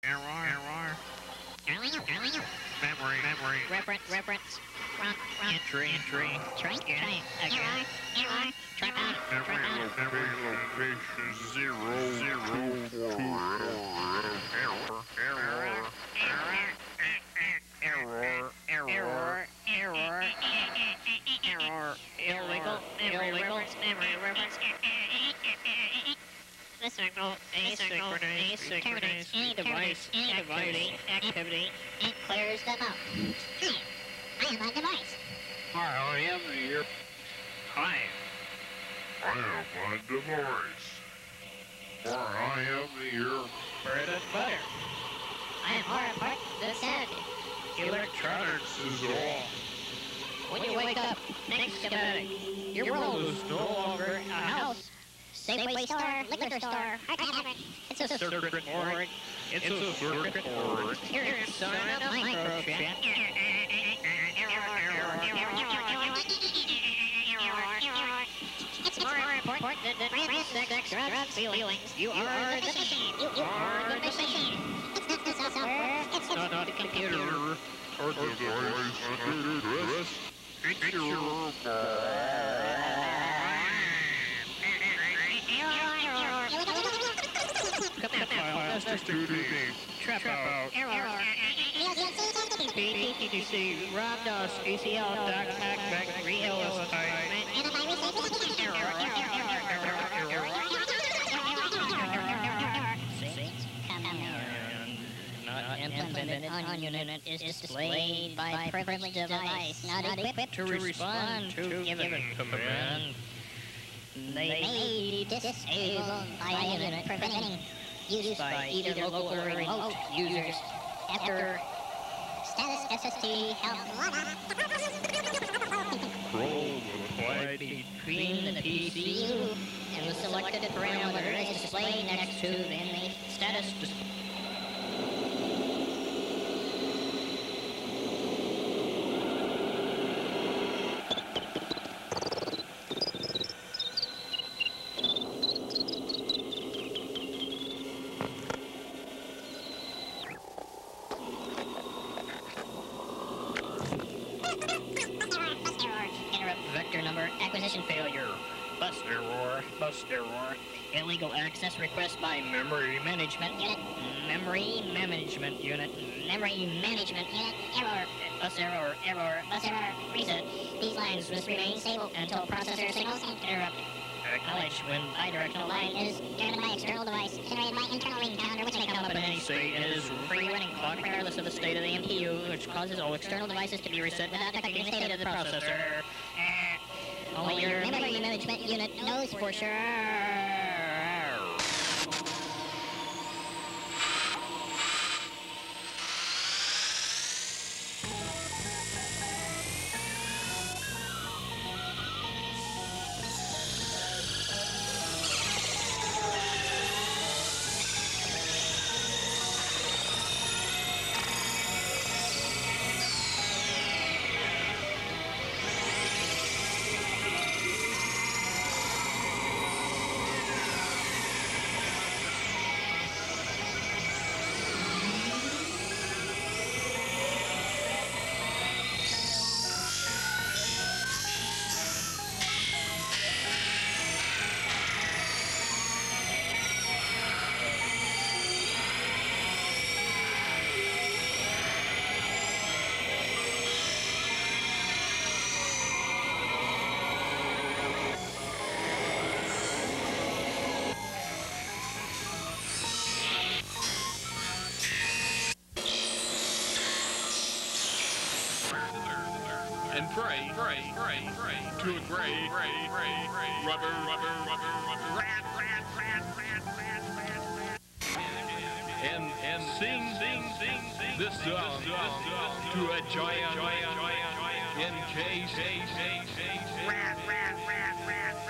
Memory. Reference. Entry. Trap out. Memory location 024. Error. Illegal. The signal asynchronous. Any device activity. It clears them out. I am my device. I am here. Hi. I am my device. For I am here. Bread and butter. I am more important than sanity. Electronics is off. When you wake up, next schematic. Your world is no longer a house. Safeway store, liquor store, hard tavern. It's a circuit board. Here inside a microchip. It's more important than sex, drugs, feelings. You are the machine. You are the machine. It's not the software. It's not the computer. Or device under dress. It's your Trap out. Error. PTC. Ram-DOS. ACL. Back. Real implemented on unit is displayed by privileged device not equipped to respond to given command. They may be disabled by a unit preventing use by either local or remote users after status SST help. control applied Between the PCU and the selected parameter is displayed next to in the status display. Vector number, acquisition failure, bus error, illegal access request by memory management unit, error, bus error, reset. These lines must remain stable until processor signals interrupted. Acknowledge when bidirectional line is generated by external device, generated by internal ring counter, which may come up in any state, and is free running clock regardless of the state of the MPU, which causes all external devices to be reset without affecting the state of the processor. Only your memory management unit knows for sure. and pray to a great rubber and sing this song to a giant in case